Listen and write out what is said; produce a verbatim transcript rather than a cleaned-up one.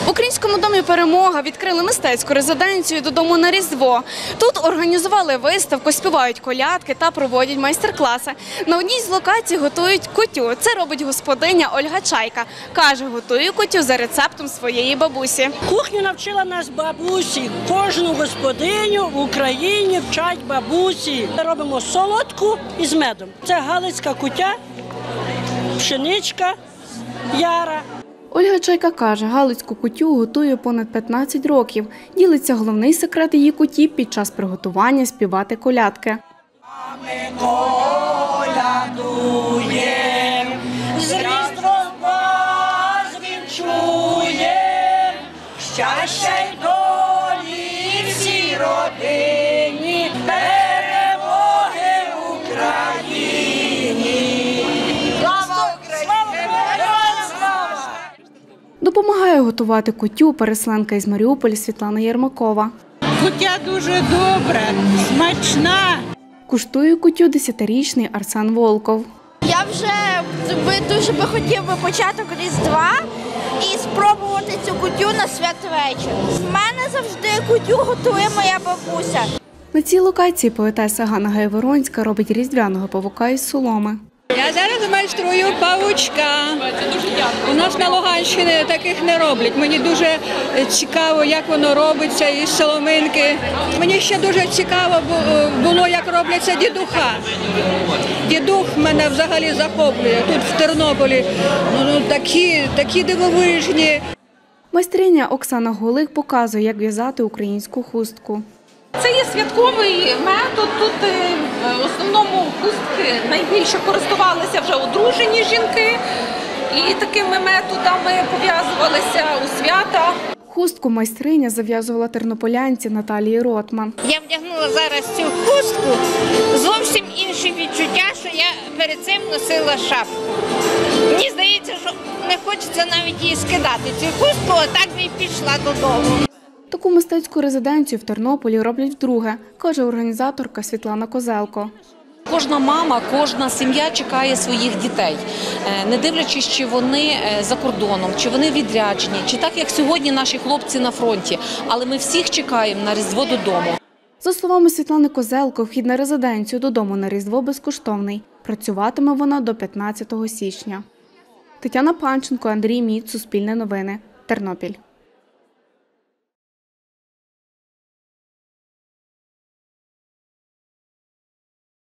В Українському домі «Перемога» відкрили мистецьку резиденцію «Додому на Різдво». Тут організували виставку, співають колядки та проводять майстер-класи. На одній з локацій готують кутю. Це робить господиня Ольга Чайка. Каже, готує кутю за рецептом своєї бабусі. Кухню навчила нас бабусі. Кожну господиню в Україні вчать бабусі. Ми робимо солодку із медом. Це галицька кутя, пшеничка, яра. Ольга Чайка каже, галицьку кутю готує понад п'ятнадцять років. Ділиться головний секрет її куті під час приготування співати колядки. А ми колядуєм, з Різдвом вас вінчуєм, щастя й долі всій родині, перемоги Україні. Слава Україні! Слава! Допомагає готувати кутю переселенка із Маріуполя Світлана Єрмакова. Кутя дуже добра, смачна. Куштує кутю десятирічний Арсен Волков. Я вже би дуже би хотів би початок Різдва і спробувати цю кутю на святвечір. В мене завжди кутю готує моя бабуся. На цій локації поетеса Ганна Гайворонська робить різдвяного павука із соломи. Я зараз майструю павучка. У нас на Луганщині таких не роблять. Мені дуже цікаво, як воно робиться із соломинки. Мені ще дуже цікаво було, як робляться дідуха. Дідух мене взагалі захоплює. Тут в Тернополі ну, такі, такі дивовижні. Майстриня Оксана Голик показує, як в'язати українську хустку. Це є святковий метод. Тут в основному хустки найбільше користувалися вже одружені жінки. І такими методами пов'язувалися у свята. Хустку майстриня зав'язувала тернополянці Наталії Ротман. Я вдягнула зараз цю хустку, зовсім інше відчуття, що я перед цим носила шапку. Мені здається, що не хочеться навіть її скидати, цю хустку, а так би і пішла додому. Таку мистецьку резиденцію в Тернополі роблять вдруге, каже організаторка Світлана Козелко. Кожна мама, кожна сім'я чекає своїх дітей, не дивлячись, чи вони за кордоном, чи вони відряджені, чи так, як сьогодні наші хлопці на фронті. Але ми всіх чекаємо на Різдво додому. За словами Світлани Козелко, вхід на резиденцію «Додому на Різдво» безкоштовний. Працюватиме вона до п'ятнадцятого січня. Тетяна Панченко, Андрій Міц, Суспільне новини, Тернопіль.